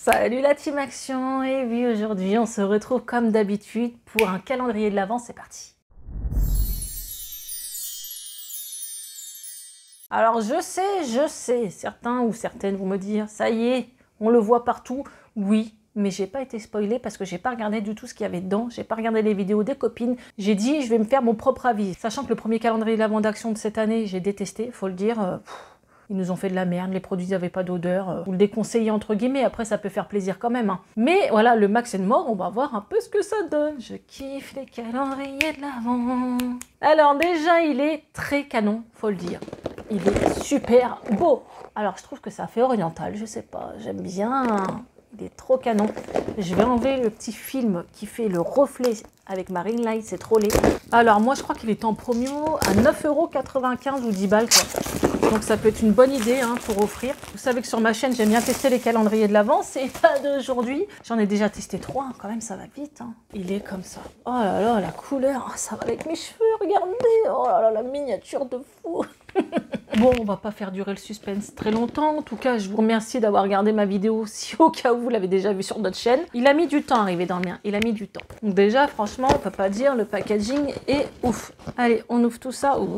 Salut la team Action, et oui, aujourd'hui on se retrouve comme d'habitude pour un calendrier de l'Avent, c'est parti. Alors je sais, certains ou certaines vont me dire, ça y est, on le voit partout, oui, mais j'ai pas été spoilée parce que j'ai pas regardé du tout ce qu'il y avait dedans, j'ai pas regardé les vidéos des copines, j'ai dit je vais me faire mon propre avis. Sachant que le premier calendrier de l'Avent d'Action de cette année, j'ai détesté, faut le dire. Ils nous ont fait de la merde, les produits n'avaient pas d'odeur. Vous le déconseillez entre guillemets, après ça peut faire plaisir quand même. Hein. Mais voilà, le Max & More, on va voir un peu ce que ça donne. Je kiffe les calendriers de l'Avent. Alors déjà, il est très canon, faut le dire. Il est super beau. Alors je trouve que ça fait oriental, je sais pas, j'aime bien. Il est trop canon. Je vais enlever le petit film qui fait le reflet avec ma ring light, c'est trop laid. Alors moi je crois qu'il est en promo à 9,95 € ou 10 balles quoi. Donc ça peut être une bonne idée hein, pour offrir. Vous savez que sur ma chaîne j'aime bien tester les calendriers de l'Avent, c'est pas d'aujourd'hui. J'en ai déjà testé 3, hein, quand même ça va vite. Hein. Il est comme ça. Oh là là, la couleur, oh, ça va avec mes cheveux, regardez. Oh là là, la miniature de fou. Bon, on va pas faire durer le suspense très longtemps. En tout cas, je vous remercie d'avoir regardé ma vidéo si au cas où vous l'avez déjà vu sur notre chaîne. Il a mis du temps à arriver dans le mien. Il a mis du temps. Donc déjà, franchement, on peut pas dire, le packaging est ouf. Allez, on ouvre tout ça. Ouh,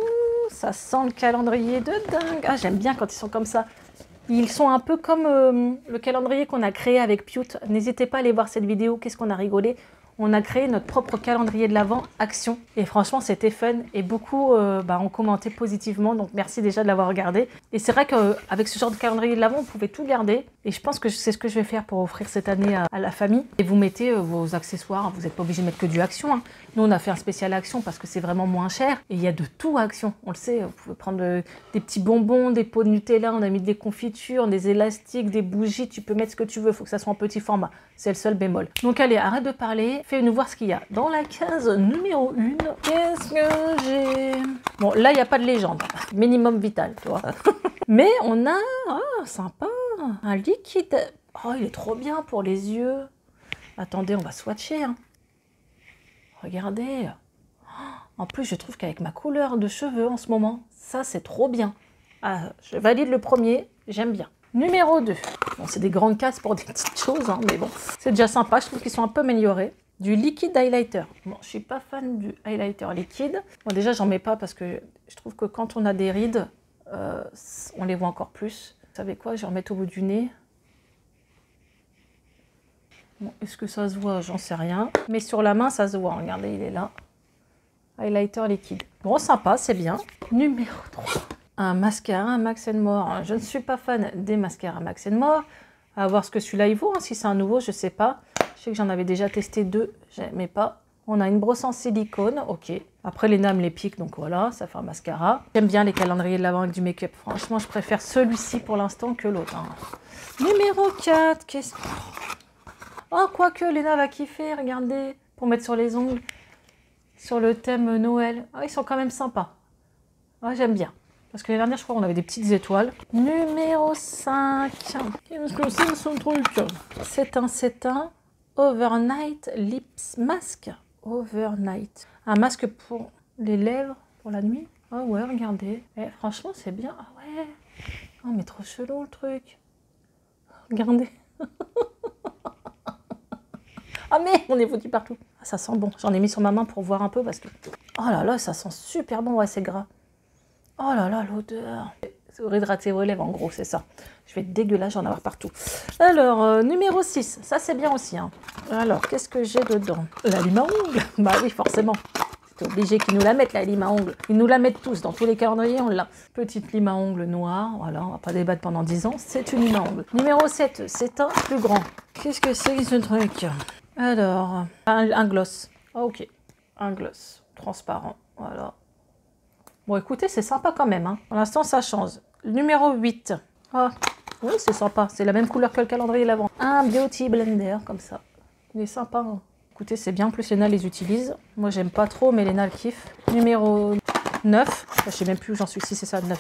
ça sent le calendrier de dingue. Ah, j'aime bien quand ils sont comme ça. Ils sont un peu comme le calendrier qu'on a créé avec Piout. N'hésitez pas à aller voir cette vidéo. Qu'est-ce qu'on a rigolé. On a créé notre propre calendrier de l'Avent Action. Et franchement, c'était fun. Et beaucoup ont commenté positivement. Donc, merci déjà de l'avoir regardé. Et c'est vrai qu'avec ce genre de calendrier de l'Avent, vous pouvez tout garder. Et je pense que c'est ce que je vais faire pour offrir cette année à la famille. Et vous mettez vos accessoires. Vous n'êtes pas obligé de mettre que du Action. Hein. Nous, on a fait un spécial Action parce que c'est vraiment moins cher. Et il y a de tout à Action. On le sait. Vous pouvez prendre des petits bonbons, des pots de Nutella. On a mis des confitures, des élastiques, des bougies. Tu peux mettre ce que tu veux. Il faut que ça soit en petit format. C'est le seul bémol. Donc, allez, arrête de parler. Fais-nous voir ce qu'il y a. Dans la case numéro 1, qu'est-ce que j'ai? Bon, là, il n'y a pas de légende. Minimum vital, tu vois. Mais on a, sympa, un liquide. Oh, il est trop bien pour les yeux. Attendez, on va swatcher. Hein. Regardez. En plus, je trouve qu'avec ma couleur de cheveux en ce moment, ça, c'est trop bien. Ah, je valide le premier, j'aime bien. Numéro 2. Bon, c'est des grandes cases pour des petites choses, hein, mais bon, c'est déjà sympa. Je trouve qu'ils sont un peu améliorés. Du liquide highlighter. Bon, je suis pas fan du highlighter liquide. Bon, déjà, j'en mets pas parce que je trouve que quand on a des rides, on les voit encore plus. Vous savez quoi? Je vais en mettre au bout du nez. Bon, est-ce que ça se voit? J'en sais rien. Mais sur la main, ça se voit. Regardez, il est là. Highlighter liquide. Bon, sympa, c'est bien. Numéro 3. Un mascara Max & More. Je ne suis pas fan des mascaras Max & More. À voir ce que celui-là il vaut. Hein. Si c'est un nouveau, je sais pas. Je sais que j'en avais déjà testé 2. J'aimais pas. On a une brosse en silicone. Ok. Après, Léna me les pique. Donc voilà, ça fait un mascara. J'aime bien les calendriers de l'Avent avec du make-up. Franchement, je préfère celui-ci pour l'instant que l'autre. Hein. Numéro 4. Qu'est-ce que... Oh, quoique, Léna va kiffer. Regardez. Pour mettre sur les ongles. Sur le thème Noël. Ah, ils sont quand même sympas. Ah, j'aime bien. Parce que l'année dernière, je crois qu'on avait des petites étoiles. Numéro 5. Qu'est-ce que c'est son truc? C'est un Overnight Lips Mask. Overnight. Un masque pour les lèvres, pour la nuit. Ah ouais, regardez. Eh, franchement, c'est bien. Ah ouais. Oh, mais trop chelou le truc. Regardez. Ah mais on est foutu partout. Ah, ça sent bon. J'en ai mis sur ma main pour voir un peu parce que... Oh là là, ça sent super bon. Ouais, c'est gras. Oh là là, l'odeur. C'est réhydrater vos lèvres, en gros, c'est ça. Je vais être dégueulasse, j'en avoir partout. Alors, numéro 6. Ça, c'est bien aussi. Hein. Alors, qu'est-ce que j'ai dedans? La lime à ongles. Bah oui, forcément. C'est obligé qu'ils nous la mettent, la lime à ongles. Ils nous la mettent tous. Dans tous les calendriers, on l'a. Petite lime à ongles noire. Voilà, on va pas débattre pendant 10 ans. C'est une lime à ongles. Numéro 7. C'est un plus grand. Qu'est-ce que c'est que ce truc? Alors, un gloss. Ah, ok. Un gloss. Transparent. Voilà. Bon, écoutez, c'est sympa quand même. Hein. Pour l'instant, ça change. Numéro 8. Ah, oui, c'est sympa. C'est la même couleur que le calendrier de l'Avent. Un Beauty Blender, comme ça. Il est sympa. Hein. Écoutez, c'est bien. En plus, Léna les utilise. Moi, j'aime pas trop, mais Léna le kiffe. Numéro 9. Je sais même plus où j'en suis. Si c'est ça, 9.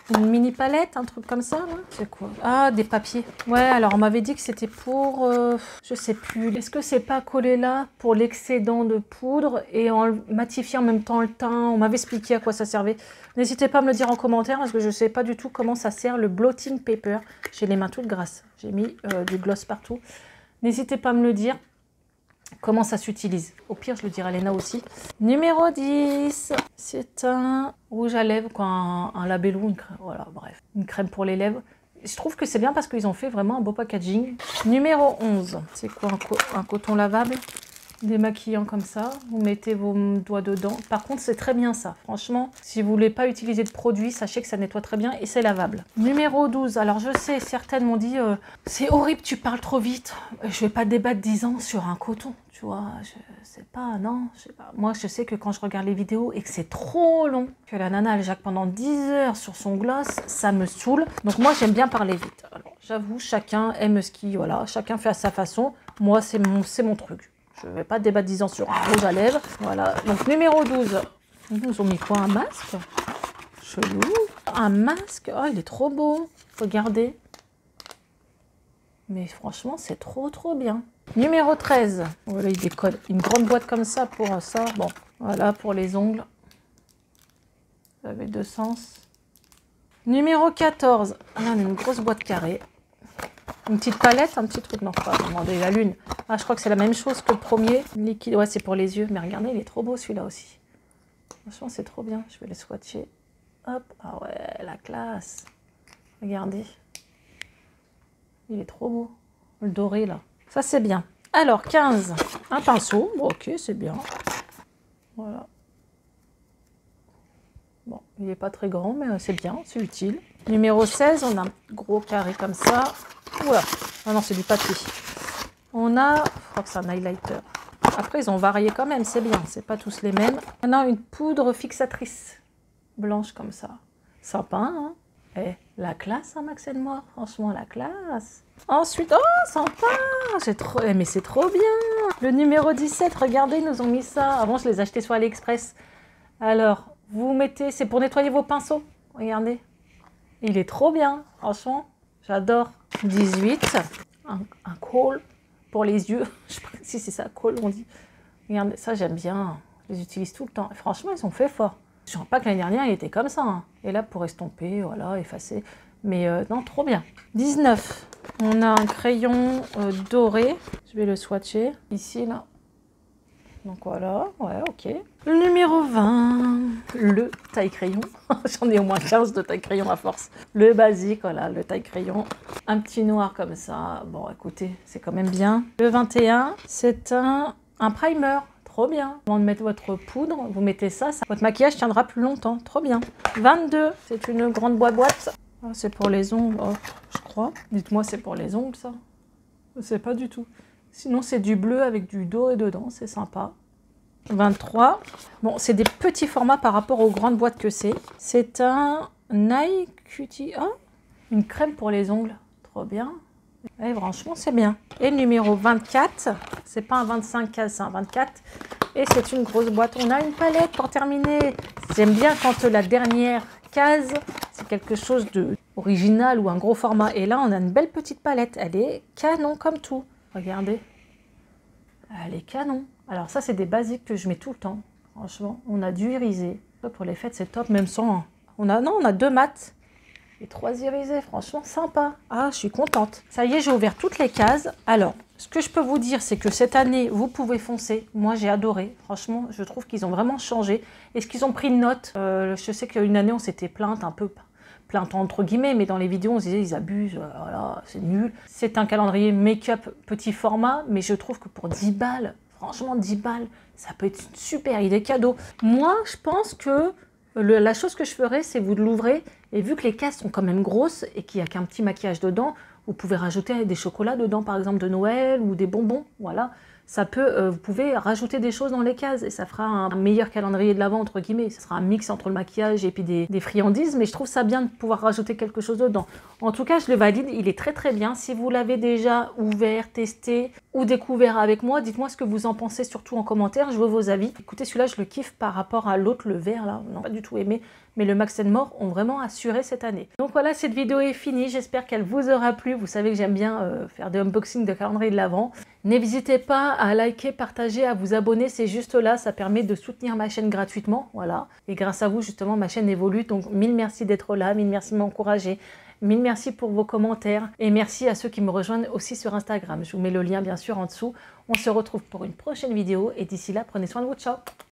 Une mini palette, un truc comme ça, là. C'est quoi? Ah, des papiers. Ouais, alors on m'avait dit que c'était pour... je sais plus. Est-ce que c'est pas collé là pour l'excédent de poudre et en matifier en même temps le teint? On m'avait expliqué à quoi ça servait. N'hésitez pas à me le dire en commentaire parce que je sais pas du tout comment ça sert le blotting paper. J'ai les mains toutes grasses. J'ai mis du gloss partout. N'hésitez pas à me le dire. Comment ça s'utilise? Au pire, je le dirai à Léna aussi. Numéro 10, c'est un rouge à lèvres, quoi, un labello, voilà, bref, une crème pour les lèvres. Je trouve que c'est bien parce qu'ils ont fait vraiment un beau packaging. Numéro 11, c'est quoi? Un coton lavable, démaquillant comme ça. Vous mettez vos doigts dedans. Par contre, c'est très bien ça. Franchement, si vous voulez pas utiliser de produit, sachez que ça nettoie très bien et c'est lavable. Numéro 12, alors je sais, certaines m'ont dit c'est horrible, tu parles trop vite. Je vais pas débattre 10 ans sur un coton, tu vois. Je sais pas, non, je sais pas. Moi, je sais que quand je regarde les vidéos et que c'est trop long, que la nana elle jacque pendant 10 heures sur son gloss, ça me saoule. Donc moi, j'aime bien parler vite. J'avoue, chacun aime ce qui, voilà, chacun fait à sa façon. Moi, c'est mon truc. Je ne vais pas débattre 10 ans sur un rouge à lèvres. Voilà. Donc, numéro 12. Ils nous ont mis quoi? Un masque? Chelou. Un masque. Oh, il est trop beau. Regardez. Mais franchement, c'est trop bien. Numéro 13. Voilà, il décode. Une grande boîte comme ça pour ça. Bon, voilà, pour les ongles. Ça avait deux sens. Numéro 14. Ah, on a une grosse boîte carrée. Une petite palette, un petit truc, non, pas demander la lune. Ah, je crois que c'est la même chose que le premier. Liquide, ouais, c'est pour les yeux. Mais regardez, il est trop beau celui-là aussi. Franchement, c'est trop bien. Je vais le swatcher. Hop, ah ouais, la classe. Regardez. Il est trop beau. Le doré, là. Ça, c'est bien. Alors, 15. Un pinceau. Bon, ok, c'est bien. Voilà. Bon, il n'est pas très grand, mais c'est bien, c'est utile. Numéro 16, on a un gros carré comme ça. Oula, ah non, c'est du papier. On a, je crois que c'est un highlighter. Après, ils ont varié quand même, c'est bien, c'est pas tous les mêmes. On a une poudre fixatrice blanche comme ça. Sympa, hein? Eh, la classe, hein, Max et moi, franchement, la classe. Ensuite, oh, sympa! Mais c'est trop bien! Le numéro 17, regardez, ils nous ont mis ça. Avant, je les achetais sur AliExpress. Alors, vous mettez, c'est pour nettoyer vos pinceaux. Regardez. Il est trop bien, franchement, j'adore. 18, un col pour les yeux. Je sais pas si c'est ça, col, on dit. Regardez, ça j'aime bien. Je les utilise tout le temps. Et franchement, ils sont faits fort. Je ne sais pas que l'année dernière, il était comme ça. Hein. Et là, pour estomper, voilà, effacer. Mais non, trop bien. 19, on a un crayon doré. Je vais le swatcher. Ici, là. Donc voilà, ouais, ok. Le numéro 20, le taille-crayon. J'en ai au moins 15 de taille-crayon à force. Le basique, voilà, le taille-crayon. Un petit noir comme ça. Bon, écoutez, c'est quand même bien. Le 21, c'est un primer. Trop bien. Avant de mettre votre poudre, vous mettez ça, votre maquillage tiendra plus longtemps. Trop bien. 22, c'est une grande boîte. Oh, c'est pour les ongles, oh, je crois. Dites-moi, c'est pour les ongles, ça? Je sais pas du tout. Sinon, c'est du bleu avec du doré dedans, c'est sympa. 23. Bon, c'est des petits formats par rapport aux grandes boîtes que c'est. C'est un Nike Cutie. Oh, une crème pour les ongles. Trop bien. Et franchement, c'est bien. Et le numéro 24, c'est pas un 25 cases, c'est un 24. Et c'est une grosse boîte. On a une palette pour terminer. J'aime bien quand la dernière case, c'est quelque chose d'original ou un gros format. Et là, on a une belle petite palette. Elle est canon comme tout. Regardez. Elle est canon. Alors ça, c'est des basiques que je mets tout le temps. Franchement, on a du irisé. Pour les fêtes, c'est top, même sans... On a 2 mats et 3 irisés. Franchement, sympa. Ah, je suis contente. Ça y est, j'ai ouvert toutes les cases. Alors, ce que je peux vous dire, c'est que cette année, vous pouvez foncer. Moi, j'ai adoré. Franchement, je trouve qu'ils ont vraiment changé. Est-ce qu'ils ont pris une note? Je sais qu'une année, on s'était plainte un peu... plainte entre guillemets, mais dans les vidéos, on se disait, ils abusent, voilà, c'est nul. C'est un calendrier make-up petit format, mais je trouve que pour 10 balles, franchement, 10 balles, ça peut être une super idée cadeau. Moi, je pense que la chose que je ferais, c'est vous de l'ouvrir, et vu que les cases sont quand même grosses, et qu'il n'y a qu'un petit maquillage dedans, vous pouvez rajouter des chocolats dedans, par exemple, de Noël, ou des bonbons, voilà. ça peut, vous pouvez rajouter des choses dans les cases et ça fera un meilleur calendrier de l'Avent entre guillemets. Ça sera un mix entre le maquillage et puis des friandises, mais je trouve ça bien de pouvoir rajouter quelque chose dedans. En tout cas, je le valide, il est très très bien. Si vous l'avez déjà ouvert, testé ou découvert avec moi, dites-moi ce que vous en pensez, surtout en commentaire, je veux vos avis. Écoutez, celui-là, je le kiffe par rapport à l'autre, le vert là, non pas du tout aimé, mais le Max & More ont vraiment assuré cette année. Donc voilà, cette vidéo est finie, j'espère qu'elle vous aura plu. Vous savez que j'aime bien faire des unboxings de calendrier de l'Avent. N'hésitez pas à liker, partager, à vous abonner, c'est juste là, ça permet de soutenir ma chaîne gratuitement, voilà. Et grâce à vous, justement, ma chaîne évolue, donc mille merci d'être là, mille merci de m'encourager. Mille merci pour vos commentaires et merci à ceux qui me rejoignent aussi sur Instagram. Je vous mets le lien bien sûr en dessous. On se retrouve pour une prochaine vidéo et d'ici là, prenez soin de vous. Ciao!